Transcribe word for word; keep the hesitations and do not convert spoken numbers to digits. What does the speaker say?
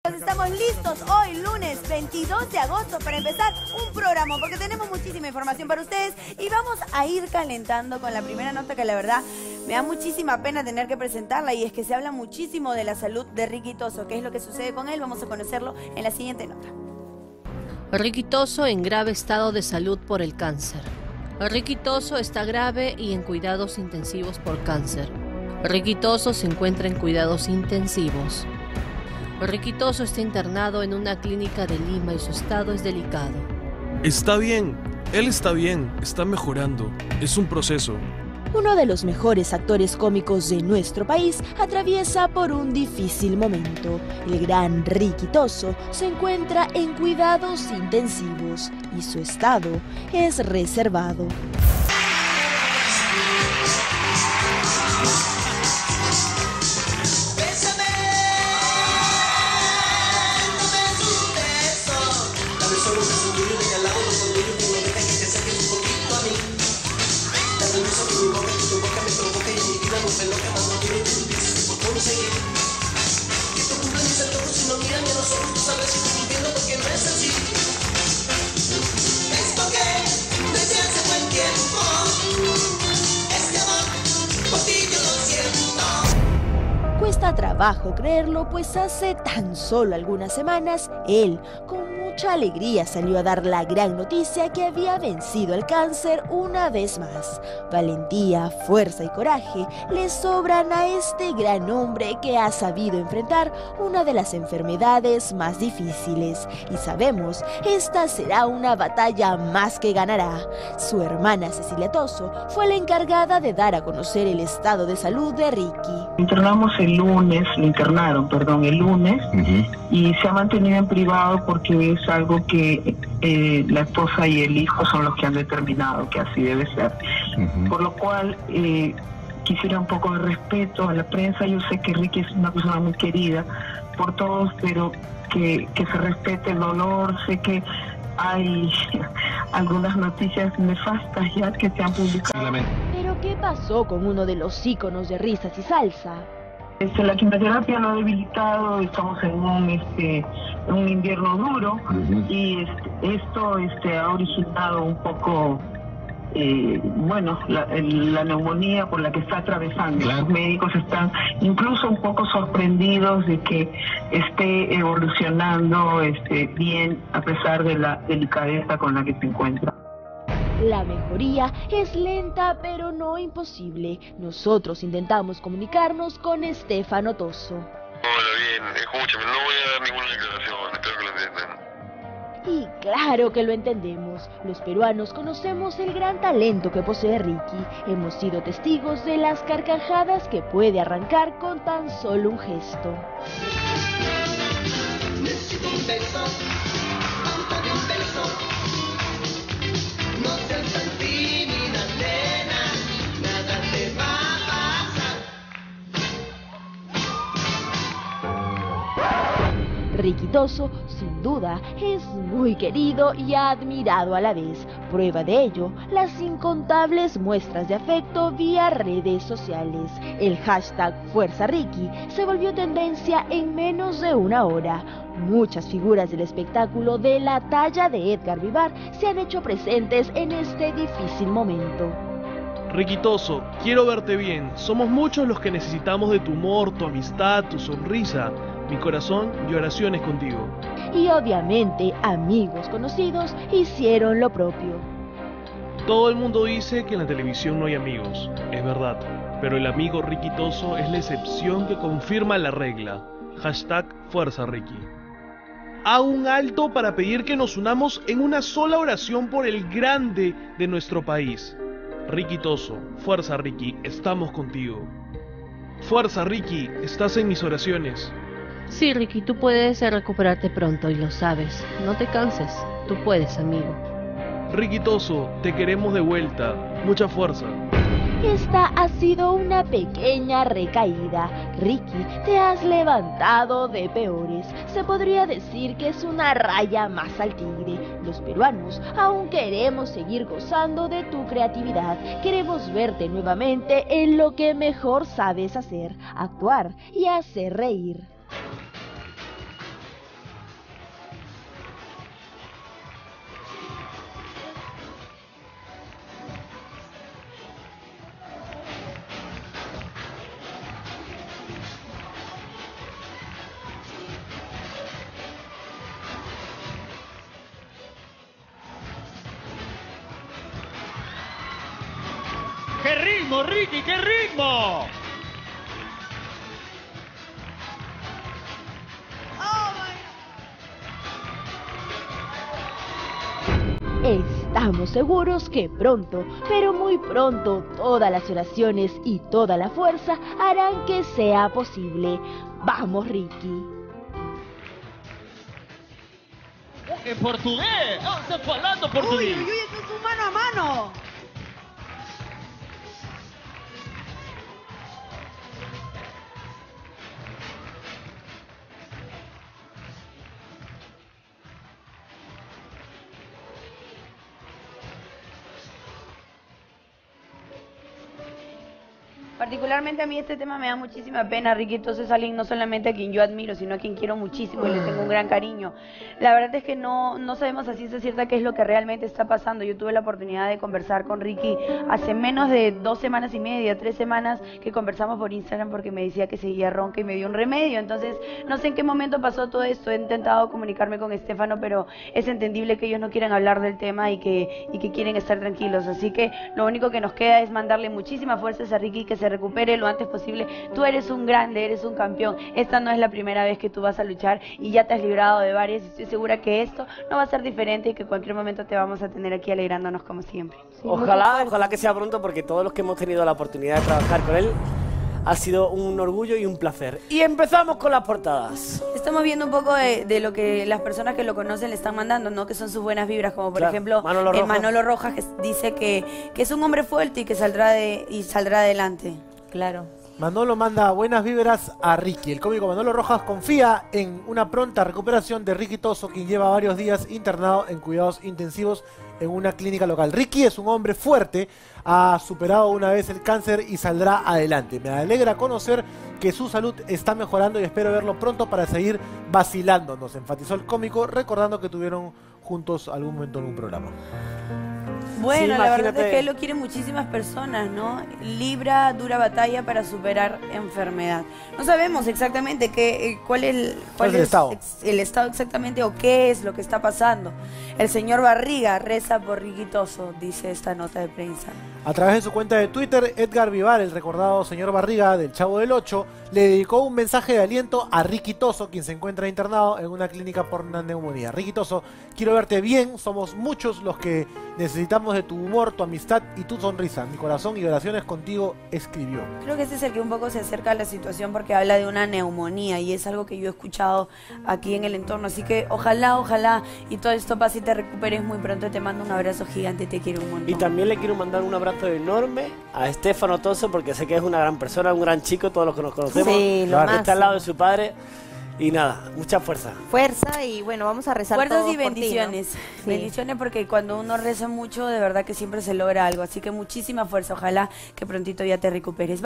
Estamos listos hoy, lunes veintidós de agosto, para empezar un programa, porque tenemos muchísima información para ustedes y vamos a ir calentando con la primera nota que la verdad me da muchísima pena tener que presentarla, y es que se habla muchísimo de la salud de Ricky Toso. ¿Qué es lo que sucede con él? Vamos a conocerlo en la siguiente nota. Ricky Toso en grave estado de salud por el cáncer. Ricky Toso está grave y en cuidados intensivos por cáncer. Ricky Toso se encuentra en cuidados intensivos. Ricky Toso está internado en una clínica de Lima y su estado es delicado. Está bien, él está bien, está mejorando. Es un proceso. Uno de los mejores actores cómicos de nuestro país atraviesa por un difícil momento. El gran Ricky Toso se encuentra en cuidados intensivos y su estado es reservado. Cuesta trabajo creerlo, pues hace tan solo algunas semanas, él, con mucha alegría, salió a dar la gran noticia que había vencido el cáncer una vez más. Valentía, fuerza y coraje le sobran a este gran hombre que ha sabido enfrentar una de las enfermedades más difíciles. Y sabemos, esta será una batalla más que ganará. Su hermana Cecilia Toso fue la encargada de dar a conocer el estado de salud de Ricky. Internamos el lunes, lo internaron, perdón, el lunes, uh-huh. y se ha mantenido en privado porque es algo que eh, la esposa y el hijo son los que han determinado que así debe ser. Uh-huh. Por lo cual eh, quisiera un poco de respeto a la prensa. Yo sé que Ricky es una persona muy querida por todos, pero que, que se respete el dolor. Sé que hay algunas noticias nefastas ya que se han publicado. ¿Pero qué pasó con uno de los íconos de risas y salsa? Este, la quimioterapia lo ha debilitado, estamos en un, este, en un invierno duro, uh-huh. y este, esto este, ha originado un poco, eh, bueno, la, el, la neumonía por la que está atravesando. Claro. Los médicos están incluso un poco sorprendidos de que esté evolucionando este, bien a pesar de la delicadeza con la que se encuentra. La mejoría es lenta, pero no imposible. Nosotros intentamos comunicarnos con Estefano Toso. Hola, bien, escúchame, no voy a dar ninguna declaración, espero que lo entiendan. Y claro que lo entendemos. Los peruanos conocemos el gran talento que posee Ricky. Hemos sido testigos de las carcajadas que puede arrancar con tan solo un gesto. Necesito un beso, dame un beso. No seas tan tímida, nena, nada te va a pasar. Ricky Toso, sin duda, es muy querido y admirado a la vez. Prueba de ello, las incontables muestras de afecto vía redes sociales. El hashtag Fuerza Ricky se volvió tendencia en menos de una hora. Muchas figuras del espectáculo de la talla de Edgar Vivar se han hecho presentes en este difícil momento. Ricky Toso, quiero verte bien. Somos muchos los que necesitamos de tu humor, tu amistad, tu sonrisa. Mi corazón y oraciones contigo. Y obviamente, amigos conocidos hicieron lo propio. Todo el mundo dice que en la televisión no hay amigos. Es verdad. Pero el amigo Ricky Toso es la excepción que confirma la regla. Hashtag Fuerza Ricky. Hago un alto para pedir que nos unamos en una sola oración por el grande de nuestro país. Ricky Toso, fuerza Ricky, estamos contigo. Fuerza Ricky, estás en mis oraciones. Sí, Ricky, tú puedes recuperarte pronto y lo sabes. No te canses, tú puedes, amigo. Ricky Toso, te queremos de vuelta. Mucha fuerza. Esta ha sido una pequeña recaída. Ricky, te has levantado de peores. Se podría decir que es una raya más al tigre. Los peruanos aún queremos seguir gozando de tu creatividad. Queremos verte nuevamente en lo que mejor sabes hacer, actuar y hacer reír. ¡Qué ritmo, Ricky, qué ritmo! Estamos seguros que pronto, pero muy pronto, todas las oraciones y toda la fuerza harán que sea posible. ¡Vamos, Ricky! En portugués, no, está hablando portugués. Uy, uy, uy, esto es un mano a mano. Particularmente a mí este tema me da muchísima pena, Ricky. Entonces es alguien no solamente a quien yo admiro, sino a quien quiero muchísimo y le tengo un gran cariño. La verdad es que no, no sabemos a ciencia cierta qué es lo que realmente está pasando. Yo tuve la oportunidad de conversar con Ricky hace menos de dos semanas y media, tres semanas que conversamos por Instagram porque me decía que seguía ronca y me dio un remedio. Entonces no sé en qué momento pasó todo esto. He intentado comunicarme con Estefano, pero es entendible que ellos no quieran hablar del tema y que, y que quieren estar tranquilos. Así que lo único que nos queda es mandarle muchísimas fuerzas a Ricky, que se recupere lo antes posible. Tú eres un grande, eres un campeón. Esta no es la primera vez que tú vas a luchar y ya te has librado de varias. Estoy segura que esto no va a ser diferente y que en cualquier momento te vamos a tener aquí alegrándonos como siempre. Sí, ojalá, ojalá que sea pronto, porque todos los que hemos tenido la oportunidad de trabajar con él ha sido un orgullo y un placer. Y empezamos con las portadas. Estamos viendo un poco de, de lo que las personas que lo conocen le están mandando, ¿no? Que son sus buenas vibras, como por Claro, ejemplo Manolo eh, Rojas. Manolo Rojas, que dice que, que es un hombre fuerte y que saldrá de y saldrá adelante. Claro. Manolo manda buenas vibras a Ricky. El cómico Manolo Rojas confía en una pronta recuperación de Ricky Toso, quien lleva varios días internado en cuidados intensivos en una clínica local. Ricky es un hombre fuerte, ha superado una vez el cáncer y saldrá adelante. Me alegra conocer que su salud está mejorando y espero verlo pronto para seguir vacilando, nos enfatizó el cómico, recordando que tuvieron juntos algún momento en un programa. Bueno, Sí, la verdad imagínate. es que él lo quieren muchísimas personas, ¿no? Libra dura batalla para superar enfermedad. No sabemos exactamente qué, eh, cuál es, el, ¿Cuál es el estado? ex- el estado exactamente o qué es lo que está pasando. El señor Barriga reza por Ricky Toso, dice esta nota de prensa. A través de su cuenta de Twitter, Edgar Vivar, el recordado señor Barriga del Chavo del Ocho, le dedicó un mensaje de aliento a Ricky Toso, quien se encuentra internado en una clínica por una neumonía. Ricky Toso, quiero verte bien, somos muchos los que necesitamos de tu humor, tu amistad y tu sonrisa. Mi corazón y oraciones contigo, escribió. Creo que ese es el que un poco se acerca a la situación porque habla de una neumonía y es algo que yo he escuchado aquí en el entorno. Así que ojalá, ojalá y todo esto pase y te recuperes muy pronto. Te mando un abrazo gigante, te quiero un montón. Y también le quiero mandar un abrazo enorme a Estefano Toso, porque sé que es una gran persona, un gran chico, todos los que nos conocemos. Sí, lo Está máximo. al lado de su padre. Y nada, mucha fuerza. Fuerza y bueno, vamos a rezar Fuerzas todos y por ti, ¿no? bendiciones. Sí. Bendiciones porque cuando uno reza mucho, de verdad que siempre se logra algo. Así que muchísima fuerza. Ojalá que prontito ya te recuperes.